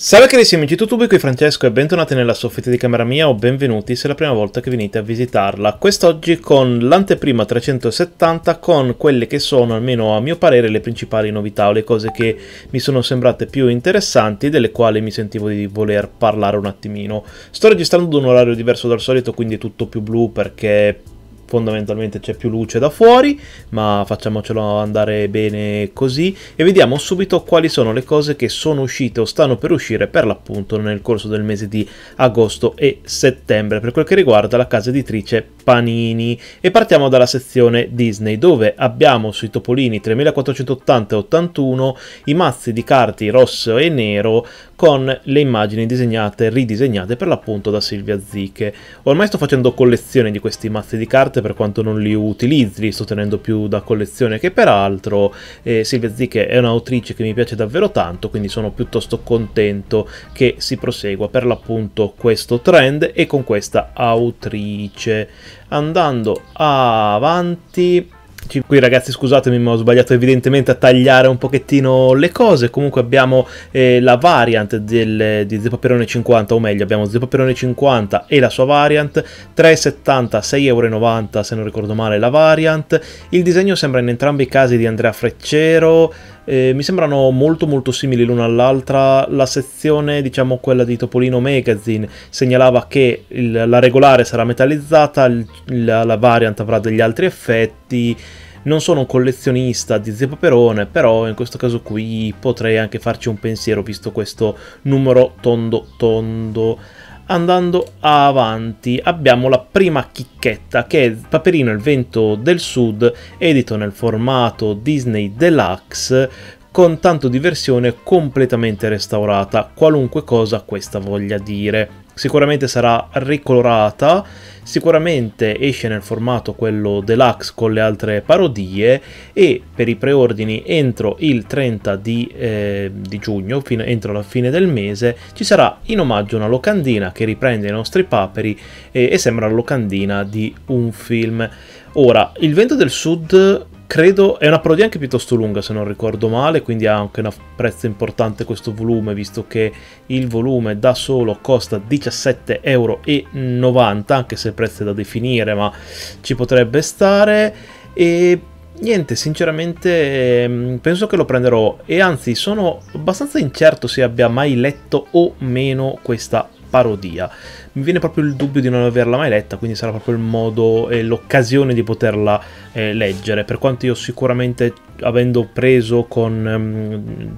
Salve carissimi amici YouTube, qui Francesco e bentornati nella soffitta di camera mia o benvenuti se è la prima volta che venite a visitarla. Quest'oggi con l'anteprima 370 con quelle che sono, almeno a mio parere, le principali novità o le cose che mi sono sembrate più interessanti, delle quali mi sentivo di voler parlare un attimino. Sto registrando ad un orario diverso dal solito, quindi è tutto più blu perché fondamentalmente c'è più luce da fuori, ma facciamocelo andare bene così e vediamo subito quali sono le cose che sono uscite o stanno per uscire per l'appunto nel corso del mese di agosto e settembre per quel che riguarda la casa editrice Panini. E partiamo dalla sezione Disney, dove abbiamo sui topolini 3480 e 81 i mazzi di carte rosso e nero con le immagini disegnate, ridisegnate per l'appunto da Silvia Ziche. Ormai sto facendo collezione di questi mazzi di carte, per quanto non li utilizzi, li sto tenendo più da collezione che per altro. Silvia Ziche è un'autrice che mi piace davvero tanto, quindi sono piuttosto contento che si prosegua per l'appunto questo trend e con questa autrice. Andando avanti, qui ragazzi scusatemi ma ho sbagliato evidentemente a tagliare un pochettino le cose. Comunque abbiamo la variant di Zio Paperone 50, o meglio abbiamo Zio Paperone 50 e la sua variant, 3,70, 6,90 € se non ricordo male la variant. Il disegno sembra in entrambi i casi di Andrea Freccero. Mi sembrano molto simili l'una all'altra. La sezione, diciamo quella di Topolino Magazine, segnalava che la regolare sarà metallizzata, la variant avrà degli altri effetti. Non sono un collezionista di Zio Paperone, però in questo caso qui potrei anche farci un pensiero visto questo numero tondo. Andando avanti abbiamo la prima chicchetta, che è Paperino il Vento del Sud, edito nel formato Disney Deluxe, con tanto di versione completamente restaurata, qualunque cosa questa voglia dire. Sicuramente sarà ricolorata, sicuramente esce nel formato quello deluxe con le altre parodie, e per i preordini entro il 30 di giugno, entro la fine del mese, ci sarà in omaggio una locandina che riprende i nostri paperi e sembra la locandina di un film. Ora, il Vento del Sud credo è una parodia anche piuttosto lunga se non ricordo male, quindi ha anche un prezzo importante questo volume, visto che il volume da solo costa 17,90 €, anche se il prezzo è da definire, ma ci potrebbe stare. E niente, sinceramente penso che lo prenderò, e anzi sono abbastanza incerto se abbia mai letto o meno questa parodia. Mi viene proprio il dubbio di non averla mai letta, quindi sarà proprio il modo e l'occasione di poterla leggere, per quanto io sicuramente, avendo preso con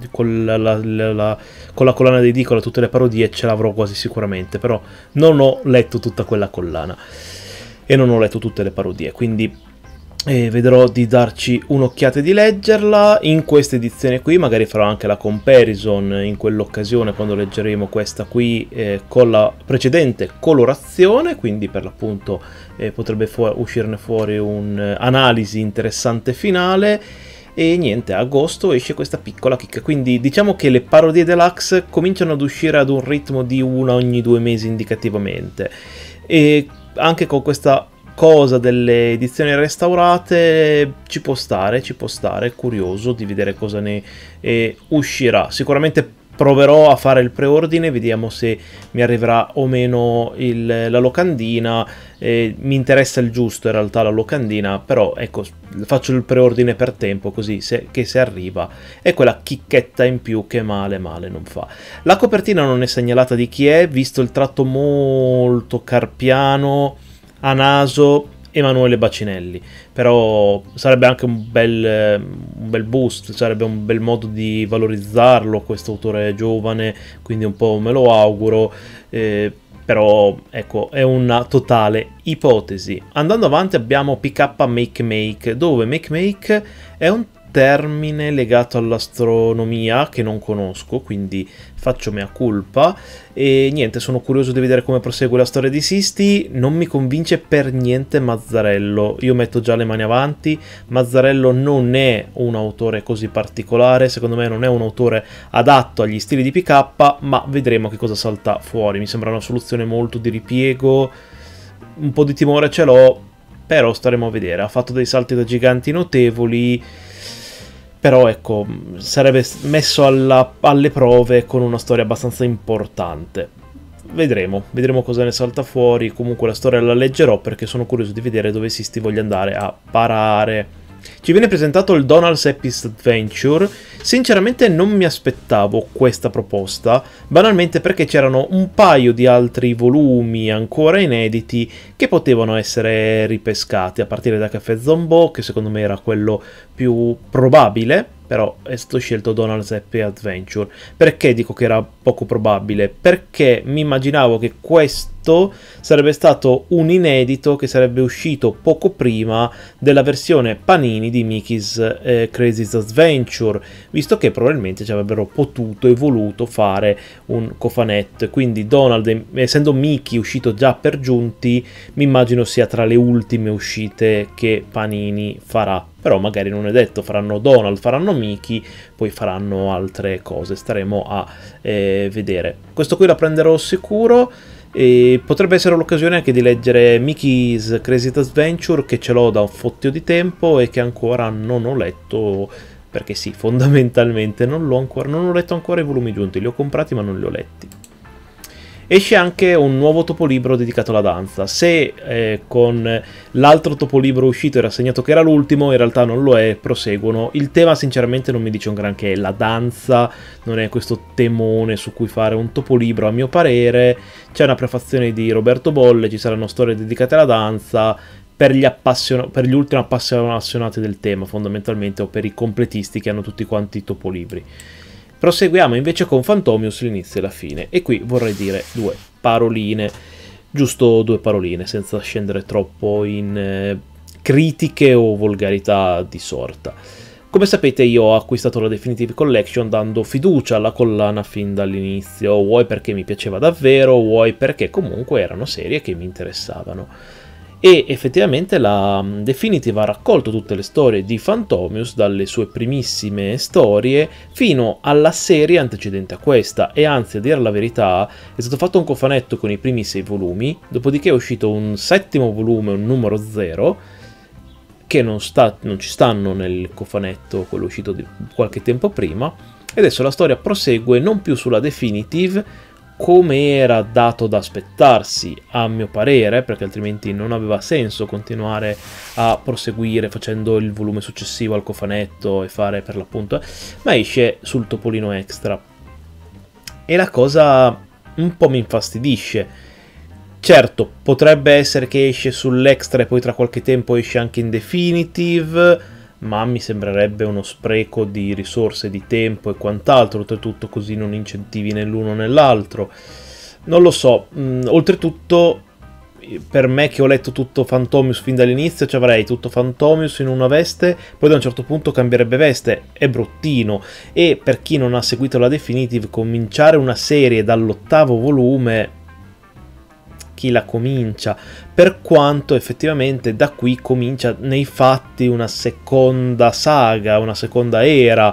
la collana di edicola tutte le parodie, ce l'avrò quasi sicuramente, però non ho letto tutta quella collana e non ho letto tutte le parodie, quindi vedrò di darci un'occhiata e di leggerla. In questa edizione qui magari farò anche la comparison in quell'occasione, quando leggeremo questa qui con la precedente colorazione, quindi per l'appunto potrebbe uscirne fuori un'analisi interessante finale. E niente, a agosto esce questa piccola chicca, quindi diciamo che le parodie deluxe cominciano ad uscire ad un ritmo di una ogni 2 mesi indicativamente, e anche con questa cosa delle edizioni restaurate ci può stare, curioso di vedere cosa ne uscirà. Sicuramente proverò a fare il preordine, vediamo se mi arriverà o meno la locandina. Mi interessa il giusto in realtà la locandina, però ecco, faccio il preordine per tempo, così se arriva è quella chicchetta in più che male non fa. La copertina non è segnalata di chi è, visto il tratto molto carpiano a naso, Emanuele Bacinelli, però sarebbe anche un bel boost, sarebbe un bel modo di valorizzarlo, questo autore giovane, quindi un po' me lo auguro, però ecco, è una totale ipotesi. Andando avanti abbiamo PK Make, dove Make è un termine legato all'astronomia che non conosco, quindi faccio mea culpa. E niente, sono curioso di vedere come prosegue la storia di Sisti. Non mi convince per niente Mazzarello, io metto già le mani avanti. Mazzarello non è un autore così particolare, secondo me non è un autore adatto agli stili di PK, ma vedremo che cosa salta fuori. Mi sembra una soluzione molto di ripiego, un po' di timore ce l'ho, però staremo a vedere. Ha fatto dei salti da giganti notevoli. però ecco, sarebbe messo alle prove con una storia abbastanza importante. Vedremo cosa ne salta fuori. Comunque la storia la leggerò perché sono curioso di vedere dove Sisti voglia andare a parare. Ci viene presentato il Donald's Epis Adventure. Sinceramente non mi aspettavo questa proposta, banalmente perché c'erano un paio di altri volumi ancora inediti che potevano essere ripescati, a partire da Café Zombo, che secondo me era quello più probabile, però è stato scelto Donald's Happy Adventure. Perché dico che era poco probabile? Perché mi immaginavo che questo sarebbe stato un inedito che sarebbe uscito poco prima della versione Panini di Mickey's Crazy's Adventure, visto che probabilmente ci avrebbero potuto e voluto fare un cofanetto, quindi Donald, essendo Mickey uscito già per giunti, mi immagino sia tra le ultime uscite che Panini farà. Però magari non è detto, faranno Donald, faranno Mickey, poi faranno altre cose, staremo a vedere. Questo qui la prenderò sicuro, e potrebbe essere l'occasione anche di leggere Mickey's Crazy Adventure, che ce l'ho da un fottio di tempo e che ancora non ho letto, perché sì, fondamentalmente non ho letto ancora i volumi giunti, li ho comprati ma non li ho letti. Esce anche un nuovo topolibro dedicato alla danza. Se con l'altro topolibro uscito era segnato che era l'ultimo, in realtà non lo è, proseguono. Il tema sinceramente non mi dice un granché, la danza non è questo temone su cui fare un topolibro a mio parere. C'è una prefazione di Roberto Bolle, ci saranno storie dedicate alla danza, per gli ultimi appassionati del tema fondamentalmente, o per i completisti che hanno tutti quanti i topolibri. Proseguiamo invece con Fantomius, l'inizio e la fine, e qui vorrei dire due paroline, giusto due paroline, senza scendere troppo in critiche o volgarità di sorta. Come sapete io ho acquistato la Definitive Collection dando fiducia alla collana fin dall'inizio, vuoi perché mi piaceva davvero, vuoi perché comunque erano serie che mi interessavano. E effettivamente la Definitive ha raccolto tutte le storie di Fantomius, dalle sue primissime storie fino alla serie antecedente a questa, e anzi, a dire la verità, è stato fatto un cofanetto con i primi 6 volumi, dopodiché è uscito un 7° volume, un numero 0, che non ci stanno nel cofanetto, quello uscito qualche tempo prima, e adesso la storia prosegue non più sulla Definitive, come era dato da aspettarsi a mio parere, perché altrimenti non aveva senso continuare a proseguire facendo il volume successivo al cofanetto e fare per l'appunto, ma esce sul Topolino Extra. E la cosa un po' mi infastidisce. Certo, potrebbe essere che esce sull'Extra e poi tra qualche tempo esce anche in Definitive, ma mi sembrerebbe uno spreco di risorse, di tempo e quant'altro, oltretutto così non incentivi né l'uno né l'altro. Non lo so, oltretutto per me che ho letto tutto Fantomius fin dall'inizio, ci avrei tutto Fantomius in una veste, poi da un certo punto cambierebbe veste, è bruttino, e per chi non ha seguito la Definitive, cominciare una serie dall'8° volume, chi la comincia, per quanto effettivamente da qui comincia nei fatti una seconda saga, una seconda era.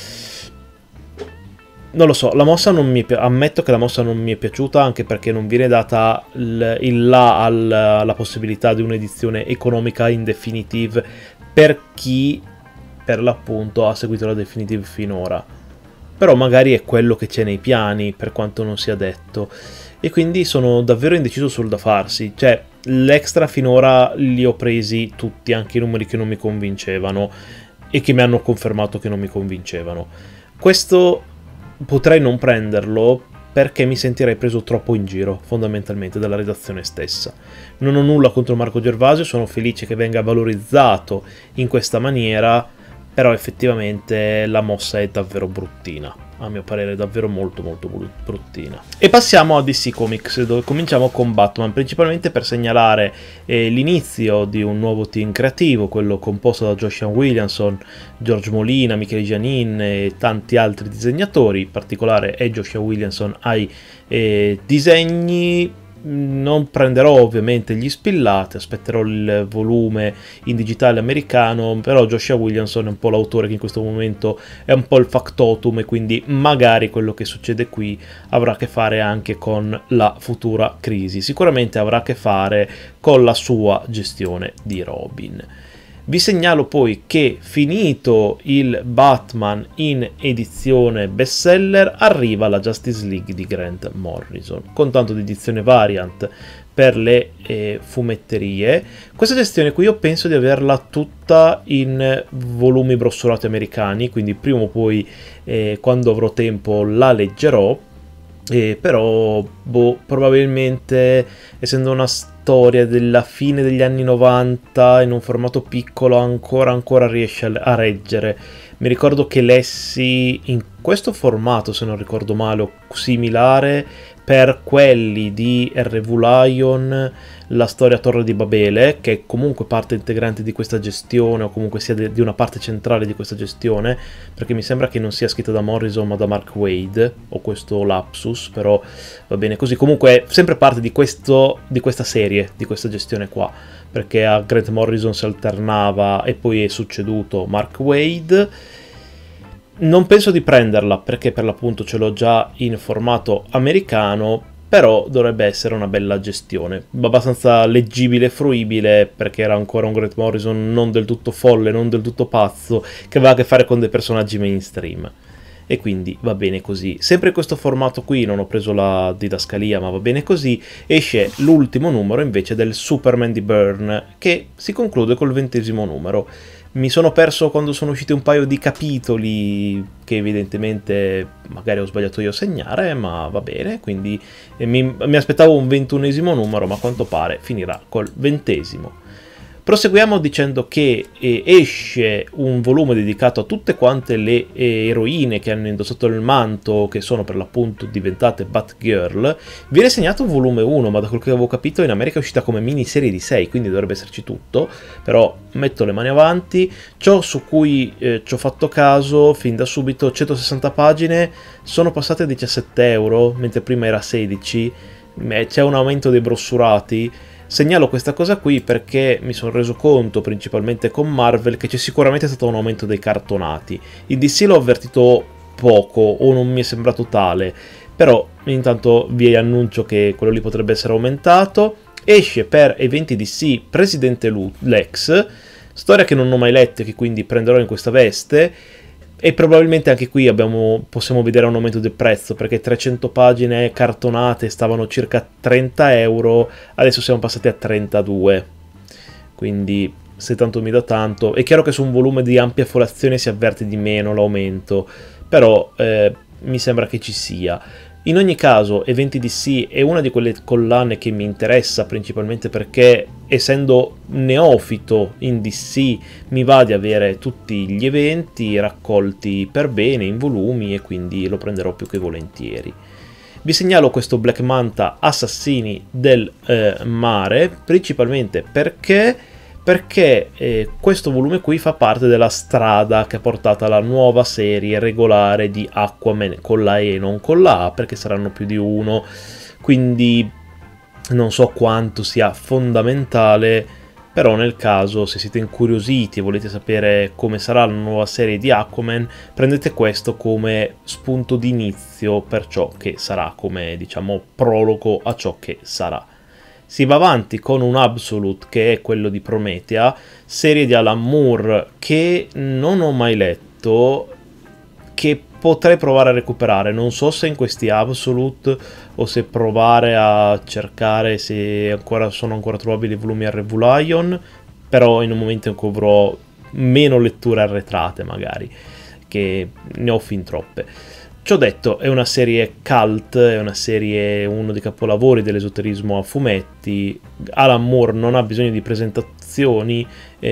Non lo so, la mossa non mi ammetto che la mossa non mi è piaciuta, anche perché non viene data il là alla possibilità di un'edizione economica in Definitive per chi per l'appunto ha seguito la Definitive finora. Però magari è quello che c'è nei piani, per quanto non sia detto. E quindi sono davvero indeciso sul da farsi. Cioè, l'Extra finora li ho presi tutti, anche i numeri che non mi convincevano e che mi hanno confermato che non mi convincevano. Questo potrei non prenderlo perché mi sentirei preso troppo in giro, fondamentalmente, dalla redazione stessa. Non ho nulla contro Marco Gervasio, sono felice che venga valorizzato in questa maniera, però effettivamente la mossa è davvero bruttina. A mio parere davvero molto bruttina. E passiamo a DC Comics, dove cominciamo con Batman, principalmente per segnalare l'inizio di un nuovo team creativo, quello composto da Joshua Williamson, George Molina, Michele Gianin e tanti altri disegnatori. In particolare è Joshua Williamson ai disegni. Non prenderò ovviamente gli spillati, aspetterò il volume in digitale americano, però Joshua Williamson è un po' l'autore che in questo momento è un po' il factotum, e quindi magari quello che succede qui avrà a che fare anche con la futura crisi, sicuramente avrà a che fare con la sua gestione di Robin. Vi segnalo poi che, finito il Batman in edizione bestseller, arriva la Justice League di Grant Morrison, con tanto di edizione variant per le fumetterie. Questa gestione qui io penso di averla tutta in volumi brossolati americani, quindi prima o poi quando avrò tempo la leggerò. Però probabilmente, essendo una storia della fine degli anni 90 in un formato piccolo, ancora riesce a reggere. Mi ricordo che lessi in questo formato, se non ricordo male, o similare, per quelli di R.V. Lion, la storia Torre di Babele, che è comunque parte integrante di questa gestione, o comunque sia di una parte centrale di questa gestione, perché mi sembra che non sia scritta da Morrison ma da Mark Waid, o questo lapsus, però va bene così. Comunque è sempre parte di questa serie, di questa gestione qua, perché a Grant Morrison si alternava e poi è succeduto Mark Waid. Non penso di prenderla perché per l'appunto ce l'ho già in formato americano, però dovrebbe essere una bella gestione, abbastanza leggibile e fruibile, perché era ancora un Grant Morrison non del tutto folle, non del tutto pazzo, che aveva a che fare con dei personaggi mainstream. E quindi va bene così. Sempre in questo formato qui, non ho preso la didascalia, ma va bene così, esce l'ultimo numero invece del Superman di Byrne, che si conclude col 20° numero. Mi sono perso quando sono usciti un paio di capitoli che evidentemente magari ho sbagliato io a segnare, ma va bene, quindi mi aspettavo un 21° numero, ma a quanto pare finirà col 20°. Proseguiamo dicendo che esce un volume dedicato a tutte quante le eroine che hanno indossato il manto, che sono per l'appunto diventate Batgirl. Viene segnato un volume 1, ma da quel che avevo capito in America è uscita come miniserie di 6, quindi dovrebbe esserci tutto, però metto le mani avanti. Ciò su cui ci ho fatto caso fin da subito: 160 pagine, sono passate a 17 euro, mentre prima era 16, c'è un aumento dei brossurati. Segnalo questa cosa qui perché mi sono reso conto, principalmente con Marvel, che c'è sicuramente stato un aumento dei cartonati. In DC l'ho avvertito poco, o non mi è sembrato tale, però intanto vi annuncio che quello lì potrebbe essere aumentato. Esce per eventi DC Presidente Lex, storia che non ho mai letto e che quindi prenderò in questa veste. E probabilmente anche qui possiamo vedere un aumento del prezzo, perché 300 pagine cartonate stavano circa 30 euro, adesso siamo passati a 32. Quindi, se tanto mi dà tanto. È chiaro che su un volume di ampia folliazione si avverte di meno l'aumento, però mi sembra che ci sia. In ogni caso, Eventi DC è una di quelle collane che mi interessa, principalmente perché, essendo neofito in DC, mi va di avere tutti gli eventi raccolti per bene in volumi, e quindi lo prenderò più che volentieri. Vi segnalo questo Black Manta Assassini del Mare, principalmente perché questo volume qui fa parte della strada che ha portato alla nuova serie regolare di Aquaman con la E, non con la A, perché saranno più di uno, quindi non so quanto sia fondamentale, però nel caso, se siete incuriositi e volete sapere come sarà la nuova serie di Aquaman, prendete questo come spunto d'inizio per ciò che sarà, come diciamo prologo a ciò che sarà. Si va avanti con un Absolute, che è quello di Promethea, serie di Alan Moore che non ho mai letto, che potrei provare a recuperare. Non so se in questi Absolute o se provare a cercare se sono ancora trovabili i volumi R.V. Lion, però in un momento in cui avrò meno letture arretrate magari, che ne ho fin troppe. Ciò detto, è una serie cult, è una serie, uno dei capolavori dell'esoterismo a fumetti. Alan Moore non ha bisogno di presentazioni,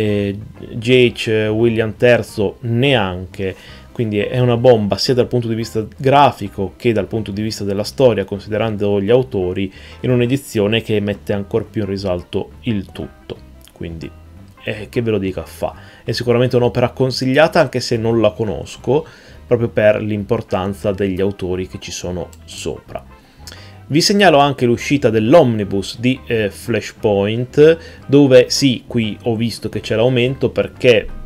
J.H. William III neanche, quindi è una bomba sia dal punto di vista grafico che dal punto di vista della storia, considerando gli autori, in un'edizione che mette ancora più in risalto il tutto. Quindi, che ve lo dica fa. È sicuramente un'opera consigliata, anche se non la conosco, proprio per l'importanza degli autori che ci sono sopra. Vi segnalo anche l'uscita dell'omnibus di Flashpoint, dove sì, qui ho visto che c'è l'aumento perché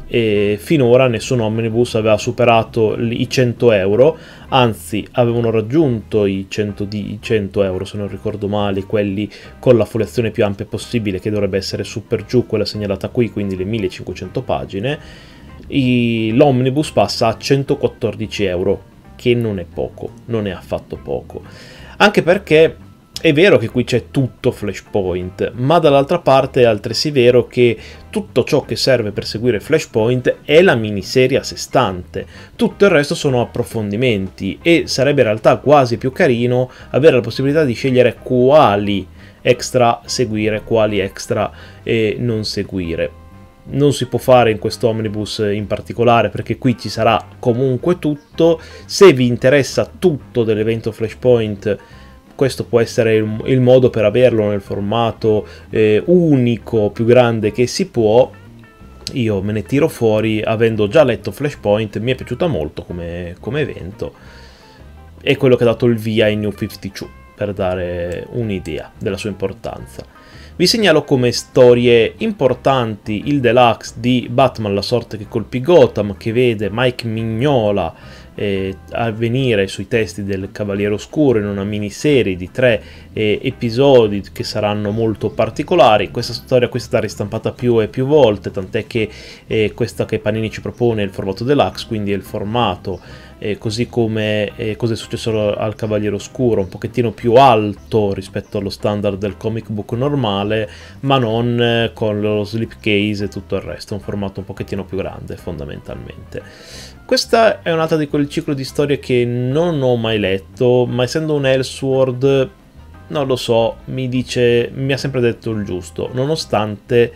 e finora nessun omnibus aveva superato i 100 euro, anzi avevano raggiunto i 100 euro se non ricordo male, quelli con la foliazione più ampia possibile, che dovrebbe essere su per giù quella segnalata qui, quindi le 1500 pagine. L'omnibus passa a 114 euro, che non è poco, non è affatto poco, anche perché è vero che qui c'è tutto Flashpoint, ma dall'altra parte è altresì vero che tutto ciò che serve per seguire Flashpoint è la miniserie a sé stante, tutto il resto sono approfondimenti, e sarebbe in realtà quasi più carino avere la possibilità di scegliere quali extra seguire, quali extra non seguire. Non si può fare in questo omnibus in particolare, perché qui ci sarà comunque tutto. Se vi interessa tutto dell'evento Flashpoint, questo può essere il modo per averlo nel formato unico, più grande che si può. Io me ne tiro fuori, avendo già letto Flashpoint, mi è piaciuta molto come evento. È quello che ha dato il via in New 52, per dare un'idea della sua importanza. Vi segnalo come storie importanti il deluxe di Batman, la sorte che colpì Gotham, che vede Mike Mignola avvenire sui testi del Cavaliere Oscuro in una miniserie di 3 episodi che saranno molto particolari. Questa storia è stata ristampata più e più volte, tant'è che questa che Panini ci propone è il formato deluxe, quindi è il formato così come cosa è successo al Cavaliere Oscuro, un pochettino più alto rispetto allo standard del comic book normale, ma non con lo slipcase e tutto il resto, un formato un pochettino più grande fondamentalmente. Questa è un'altra di quel ciclo di storie che non ho mai letto, ma essendo un Elseworld, non lo so, mi ha sempre detto il giusto, nonostante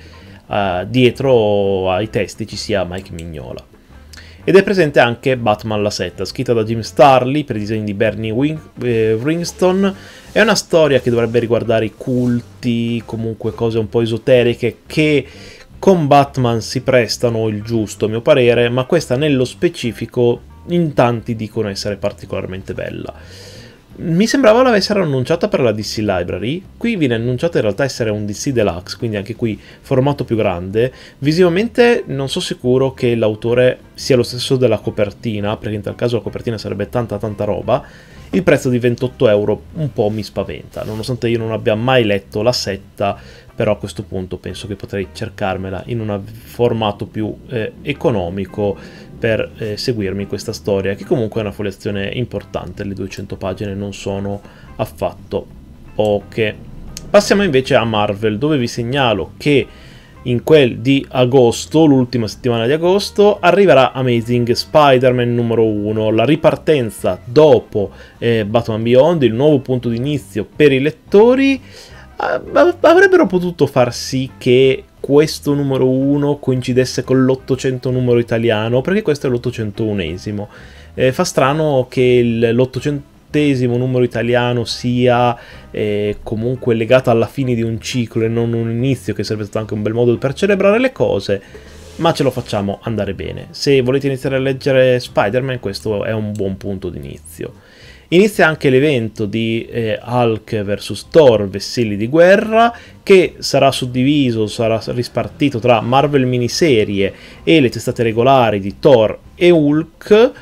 dietro ai testi ci sia Mike Mignola. Ed è presente anche Batman la setta, scritta da Jim Starlin per i disegni di Bernie Wrightson. È una storia che dovrebbe riguardare i culti, comunque cose un po' esoteriche, che con Batman si prestano il giusto, a mio parere, ma questa nello specifico in tanti dicono essere particolarmente bella. Mi sembrava l'avessero annunciata per la DC Library, qui viene annunciata in realtà essere un DC Deluxe, quindi anche qui formato più grande. Visivamente non sono sicuro che l'autore sia lo stesso della copertina, perché in tal caso la copertina sarebbe tanta roba. Il prezzo di 28 euro un po' mi spaventa, nonostante io non abbia mai letto la setta, però a questo punto penso che potrei cercarmela in un formato più economico per seguirmi questa storia, che comunque è una foliazione importante, le 200 pagine non sono affatto poche. Passiamo invece a Marvel, dove vi segnalo che in quel di agosto, l'ultima settimana di agosto, arriverà Amazing Spider-Man numero 1, la ripartenza dopo Batman Beyond, il nuovo punto di inizio per i lettori. Avrebbero potuto far sì che questo numero 1 coincidesse con l'800 numero italiano, perché questo è l'801esimo. Fa strano che l'800esimo numero italiano sia comunque legato alla fine di un ciclo e non un inizio, che sarebbe stato anche un bel modo per celebrare le cose, ma ce lo facciamo andare bene. Se volete iniziare a leggere Spider-Man, questo è un buon punto d'inizio. Inizia anche l'evento di Hulk vs Thor, Vessilli di guerra, che sarà suddiviso, sarà rispartito tra Marvel miniserie e le testate regolari di Thor e Hulk,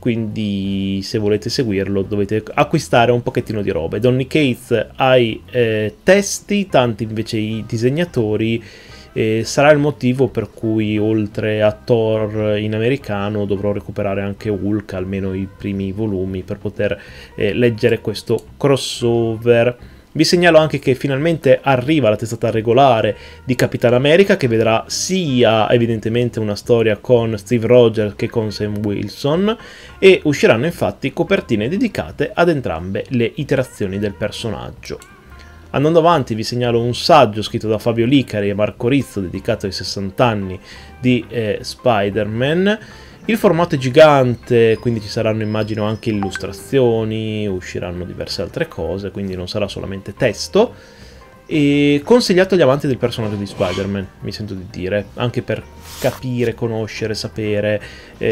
quindi se volete seguirlo dovete acquistare un pochettino di robe. Donny Cates ai testi, tanti invece i disegnatori. Sarà il motivo per cui oltre a Thor in americano dovrò recuperare anche Hulk, almeno i primi volumi, per poter leggere questo crossover. Vi segnalo anche che finalmente arriva la testata regolare di Capitan America, che vedrà sia evidentemente una storia con Steve Rogers che con Sam Wilson, e usciranno infatti copertine dedicate ad entrambe le iterazioni del personaggio. Andando avanti vi segnalo un saggio scritto da Fabio Licari e Marco Rizzo dedicato ai 60 anni di Spider-Man. Il formato è gigante, quindi ci saranno immagino anche illustrazioni, usciranno diverse altre cose, quindi non sarà solamente testo. E consigliato agli amanti del personaggio di Spider-Man, mi sento di dire, anche per capire, conoscere, sapere.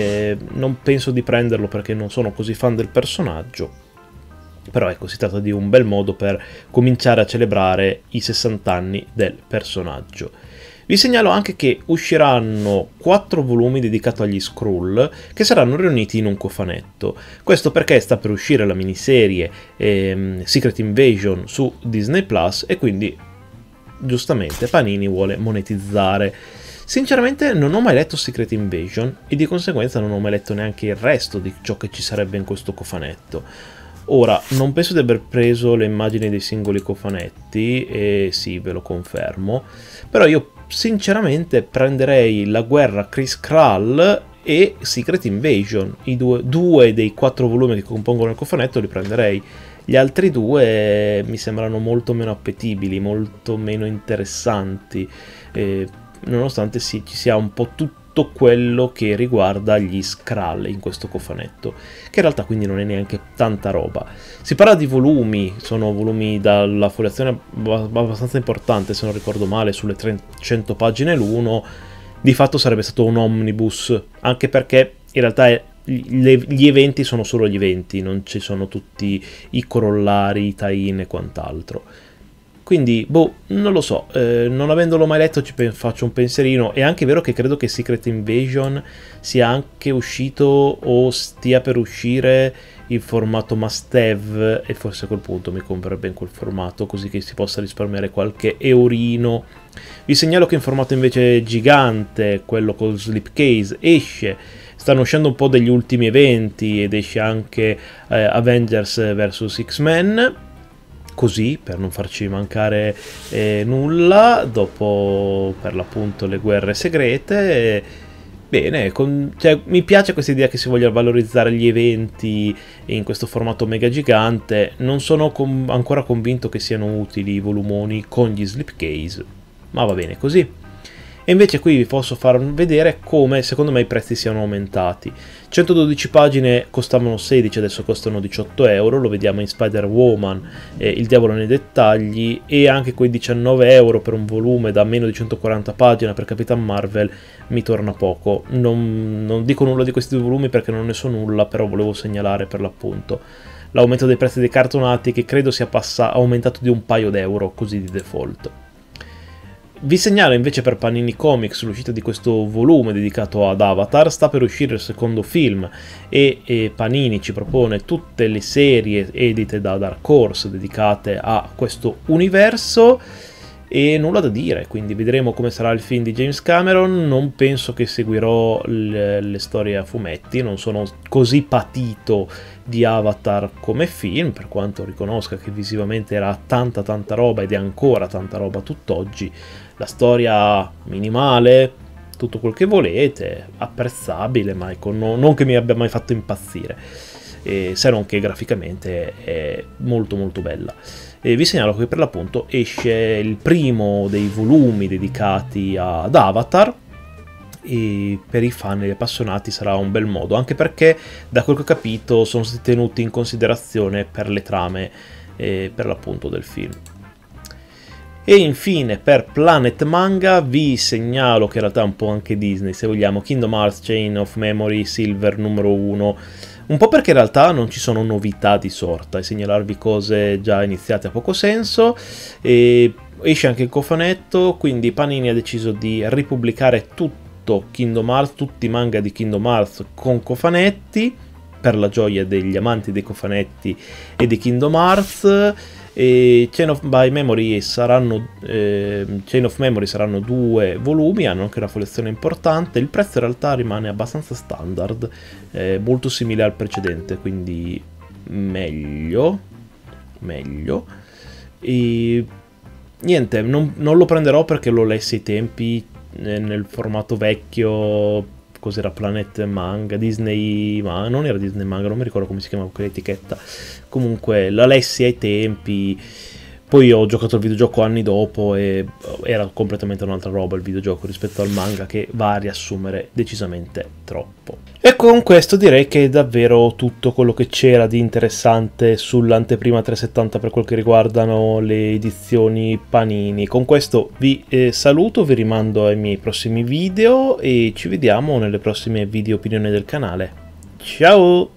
Non penso di prenderlo perché non sono così fan del personaggio, però ecco, si tratta di un bel modo per cominciare a celebrare i 60 anni del personaggio. Vi segnalo anche che usciranno 4 volumi dedicati agli Skrull che saranno riuniti in un cofanetto. Questo perché sta per uscire la miniserie Secret Invasion su Disney Plus e quindi giustamente Panini vuole monetizzare. Sinceramente non ho mai letto Secret Invasion e di conseguenza non ho mai letto neanche il resto di ciò che ci sarebbe in questo cofanetto. Ora, non penso di aver preso le immagini dei singoli cofanetti, e sì, ve lo confermo, però io sinceramente prenderei La guerra Chris Krull e Secret Invasion, i due dei 4 volumi che compongono il cofanetto li prenderei. Gli altri due mi sembrano molto meno appetibili, molto meno interessanti, nonostante ci sia un po' tutto quello che riguarda gli Skrull in questo cofanetto, che in realtà quindi non è neanche tanta roba. Si parla di volumi, sono volumi dalla foliazione abbastanza importante, se non ricordo male, sulle 300 pagine l'uno. Di fatto sarebbe stato un omnibus, anche perché in realtà gli eventi sono solo gli eventi, non ci sono tutti i corollari, i tie-in e quant'altro. Quindi, boh, non lo so, non avendolo mai letto ci faccio un pensierino. È anche vero che credo che Secret Invasion sia anche uscito o stia per uscire in formato must have, e forse a quel punto mi comprerebbe in quel formato, così che si possa risparmiare qualche eurino. Vi segnalo che in formato invece gigante, quello col slipcase, esce. Stanno uscendo un po' degli ultimi eventi ed esce anche Avengers vs X-Men, così per non farci mancare nulla dopo per l'appunto le guerre segrete. Bene, cioè, mi piace questa idea che si voglia valorizzare gli eventi in questo formato mega gigante. Non sono ancora convinto che siano utili i volumoni con gli slipcase, ma va bene così. E invece qui vi posso far vedere come secondo me i prezzi siano aumentati. 112 pagine costavano 16, adesso costano 18 euro, lo vediamo in Spider-Woman, Il diavolo nei dettagli, e anche quei 19 euro per un volume da meno di 140 pagine per Capitan Marvel mi torna poco. Non dico nulla di questi due volumi perché non ne so nulla, però volevo segnalare per l'appunto l'aumento dei prezzi dei cartonati, che credo sia aumentato di un paio d'euro così di default. Vi segnalo invece per Panini Comics l'uscita di questo volume dedicato ad Avatar. Sta per uscire il secondo film e Panini ci propone tutte le serie edite da Dark Horse dedicate a questo universo e nulla da dire, quindi vedremo come sarà il film di James Cameron. Non penso che seguirò le storie a fumetti, non sono così patito di Avatar come film, per quanto riconosca che visivamente era tanta roba ed è ancora tanta roba tutt'oggi. La storia minimale, tutto quel che volete, apprezzabile, ma ecco, non che mi abbia mai fatto impazzire, se non che graficamente è molto bella. E vi segnalo che per l'appunto esce il primo dei volumi dedicati ad Avatar, e per i fan e gli appassionati sarà un bel modo, anche perché da quel che ho capito sono stati tenuti in considerazione per le trame per l'appunto del film. E infine per Planet Manga vi segnalo che in realtà è un po' anche Disney, se vogliamo, Kingdom Hearts Chain of Memory Silver numero 1, un po' perché in realtà non ci sono novità di sorta, e segnalarvi cose già iniziate ha poco senso. E esce anche il cofanetto, quindi Panini ha deciso di ripubblicare tutto Kingdom Hearts, tutti i manga di Kingdom Hearts con cofanetti, per la gioia degli amanti dei cofanetti e di Kingdom Hearts. E Chain of Memory saranno 2 volumi, hanno anche una collezione importante. Il prezzo in realtà rimane abbastanza standard, molto simile al precedente, quindi meglio. E niente, non lo prenderò perché lo lessi ai tempi nel formato vecchio. Cos'era? Planet Manga, Disney, ma non era Disney Manga, non mi ricordo come si chiamava quell'etichetta. Comunque la lessi ai tempi, poi ho giocato il videogioco anni dopo e era completamente un'altra roba il videogioco rispetto al manga, che va a riassumere decisamente troppo. E con questo direi che è davvero tutto quello che c'era di interessante sull'anteprima 370 per quel che riguardano le edizioni Panini. Con questo vi saluto, vi rimando ai miei prossimi video e ci vediamo nelle prossime video opinioni del canale. Ciao!